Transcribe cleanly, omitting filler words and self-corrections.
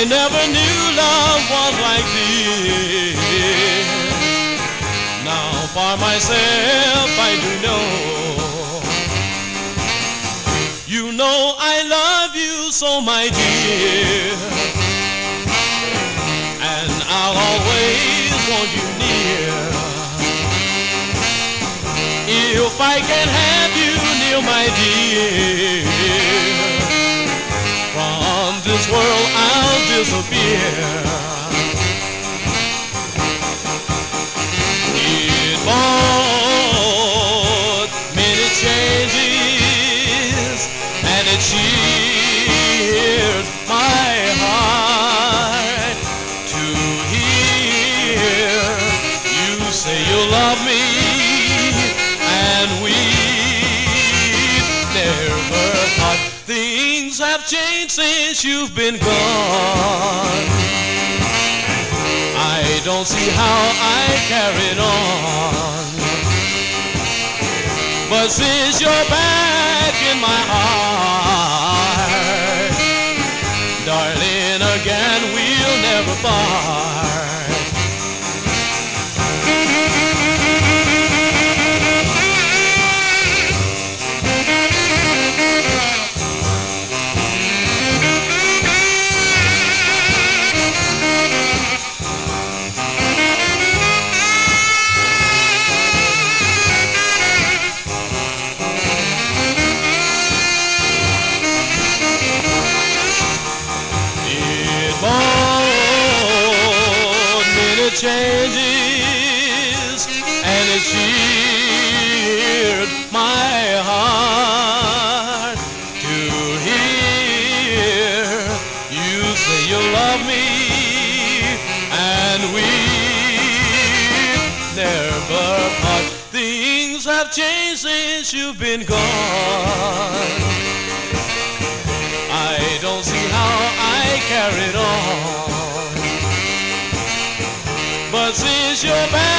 never knew love was like this. Now for myself I do know. You know I love you so, my dear, and I'll always want you near. If I can have you near, my dear, from this world I'll disappear. It brought many changes, and it cheered my heart to hear you say you love me, and we never thought. Things have changed since you've been gone. I don't see how I carried on, but since you're back in my heart, darling, again we'll never part. Changes, and it cheered my heart to hear you say you love me, and we never part. Things have changed since you've been gone. I don't see how I carried on, but since you're back